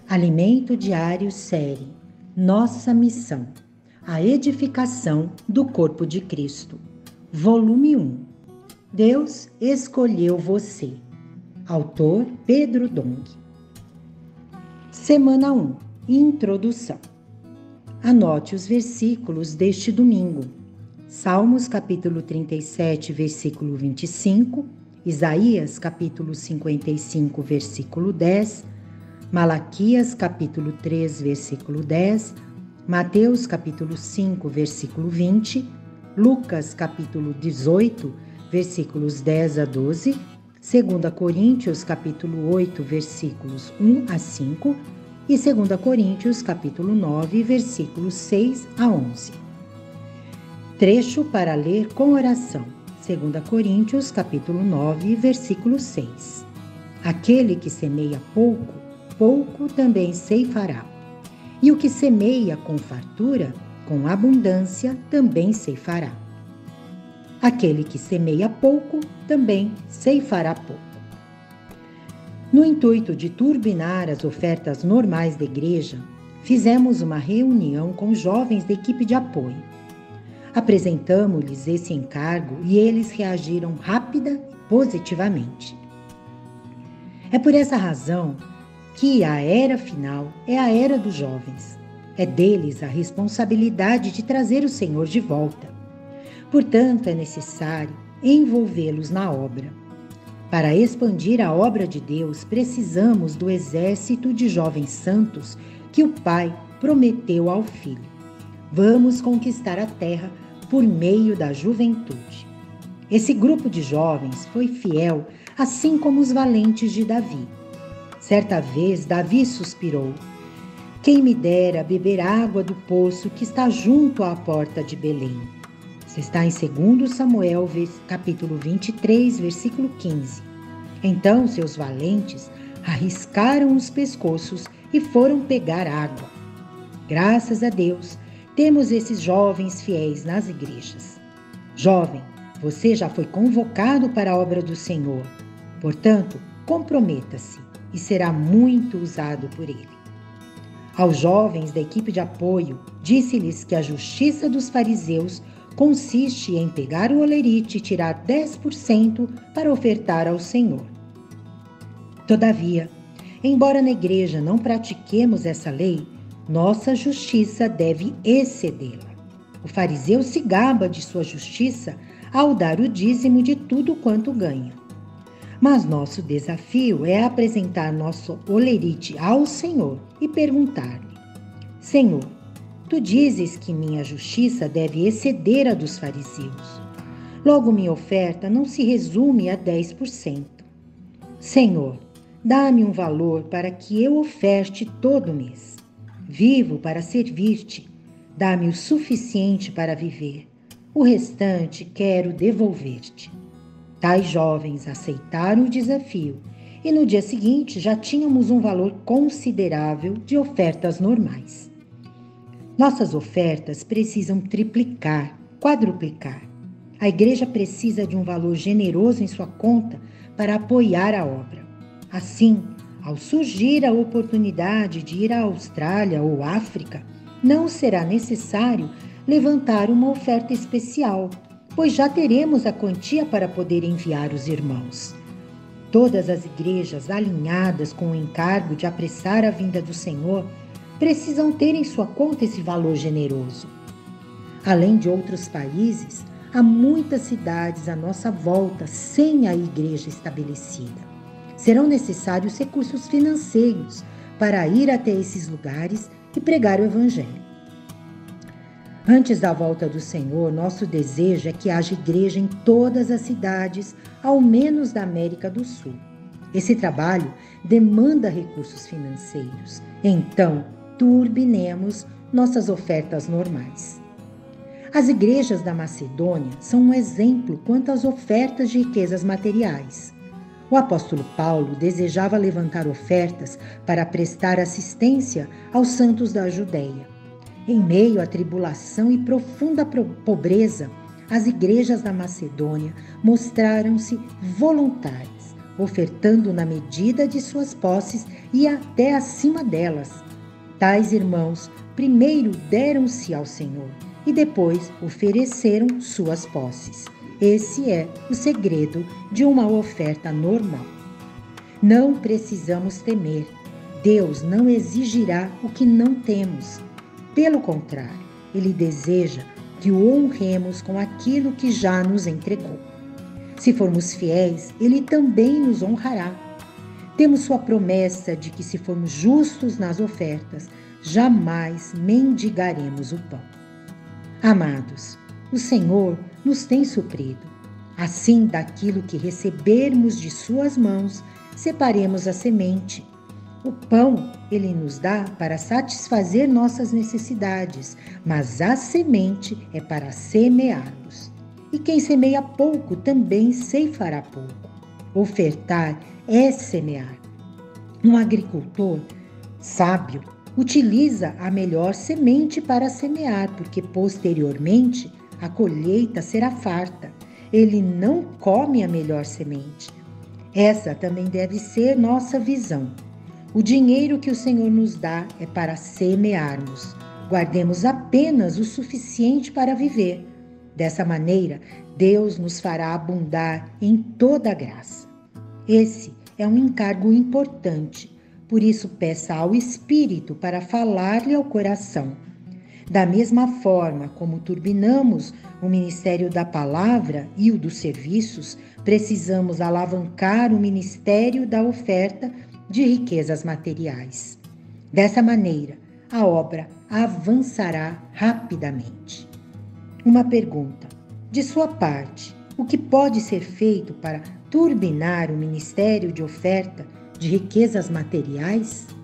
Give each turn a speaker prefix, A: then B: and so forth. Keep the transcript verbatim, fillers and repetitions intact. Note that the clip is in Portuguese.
A: Alimento Diário Série Nossa Missão, a edificação do corpo de Cristo. Volume um. Deus escolheu você. Autor Pedro Dong. Semana um. Introdução. Anote os versículos deste domingo. Salmos capítulo trinta e sete, versículo vinte e cinco, Isaías capítulo cinquenta e cinco, versículo dez, Malaquias capítulo três, versículo dez, Mateus capítulo cinco, versículo vinte, Lucas capítulo dezoito, versículos dez a doze, segunda Coríntios capítulo oito, versículos um a cinco e segunda Coríntios capítulo nove, versículos seis a onze. Trecho para ler com oração. segunda Coríntios capítulo nove, versículo seis. Aquele que semeia pouco, pouco também ceifará. E o que semeia com fartura, com abundância também ceifará. Aquele que semeia pouco, também ceifará pouco. No intuito de turbinar as ofertas normais da igreja, fizemos uma reunião com jovens da equipe de apoio. Apresentamos-lhes esse encargo e eles reagiram rápida e positivamente. É por essa razão que a era final é a era dos jovens. É deles a responsabilidade de trazer o Senhor de volta. Portanto, é necessário envolvê-los na obra. Para expandir a obra de Deus, precisamos do exército de jovens santos que o Pai prometeu ao Filho. Vamos conquistar a terra por meio da juventude. Esse grupo de jovens foi fiel, assim como os valentes de Davi. Certa vez, Davi suspirou: quem me dera beber água do poço que está junto à porta de Belém. Isso está em segundo Samuel, capítulo vinte e três, versículo quinze. Então seus valentes arriscaram os pescoços e foram pegar água. Graças a Deus, temos esses jovens fiéis nas igrejas. Jovem, você já foi convocado para a obra do Senhor. Portanto, comprometa-se e será muito usado por Ele. Aos jovens da equipe de apoio, disse-lhes que a justiça dos fariseus consiste em pegar o olerite e tirar dez por cento para ofertar ao Senhor. Todavia, embora na igreja não pratiquemos essa lei, nossa justiça deve excedê-la. O fariseu se gaba de sua justiça ao dar o dízimo de tudo quanto ganha. Mas nosso desafio é apresentar nosso olerite ao Senhor e perguntar-lhe: Senhor, tu dizes que minha justiça deve exceder a dos fariseus. Logo, minha oferta não se resume a dez por cento. Senhor, dá-me um valor para que eu oferte todo mês. Vivo para servir-te. Dá-me o suficiente para viver. O restante quero devolver-te. Tais jovens aceitaram o desafio e no dia seguinte já tínhamos um valor considerável de ofertas normais. Nossas ofertas precisam triplicar, quadruplicar. A igreja precisa de um valor generoso em sua conta para apoiar a obra. Assim, ao surgir a oportunidade de ir à Austrália ou África, não será necessário levantar uma oferta especial, pois já teremos a quantia para poder enviar os irmãos. Todas as igrejas alinhadas com o encargo de apressar a vinda do Senhor precisam ter em sua conta esse valor generoso. Além de outros países, há muitas cidades à nossa volta sem a igreja estabelecida. Serão necessários recursos financeiros para ir até esses lugares e pregar o Evangelho. Antes da volta do Senhor, nosso desejo é que haja igreja em todas as cidades, ao menos da América do Sul. Esse trabalho demanda recursos financeiros, então turbinemos nossas ofertas normais. As igrejas da Macedônia são um exemplo quanto às ofertas de riquezas materiais. O apóstolo Paulo desejava levantar ofertas para prestar assistência aos santos da Judéia. Em meio à tribulação e profunda pobreza, as igrejas da Macedônia mostraram-se voluntárias, ofertando na medida de suas posses e até acima delas. Tais irmãos primeiro deram-se ao Senhor e depois ofereceram suas posses. Esse é o segredo de uma oferta normal. Não precisamos temer. Deus não exigirá o que não temos. Pelo contrário, Ele deseja que o honremos com aquilo que já nos entregou. Se formos fiéis, Ele também nos honrará. Temos sua promessa de que, se formos justos nas ofertas, jamais mendigaremos o pão. Amados, o Senhor nos tem suprido. Assim, daquilo que recebermos de suas mãos, separemos a semente. O pão Ele nos dá para satisfazer nossas necessidades, mas a semente é para semearmos. E quem semeia pouco também ceifará pouco. Ofertar é semear. Um agricultor sábio utiliza a melhor semente para semear, porque posteriormente a colheita será farta. Ele não come a melhor semente. Essa também deve ser nossa visão. O dinheiro que o Senhor nos dá é para semearmos. Guardemos apenas o suficiente para viver. Dessa maneira, Deus nos fará abundar em toda a graça. Esse é um encargo importante, por isso peça ao Espírito para falar-lhe ao coração. Da mesma forma como turbinamos o ministério da palavra e o dos serviços, precisamos alavancar o ministério da oferta de riquezas materiais. Dessa maneira, a obra avançará rapidamente. Uma pergunta: de sua parte, o que pode ser feito para turbinar o ministério de oferta de riquezas materiais?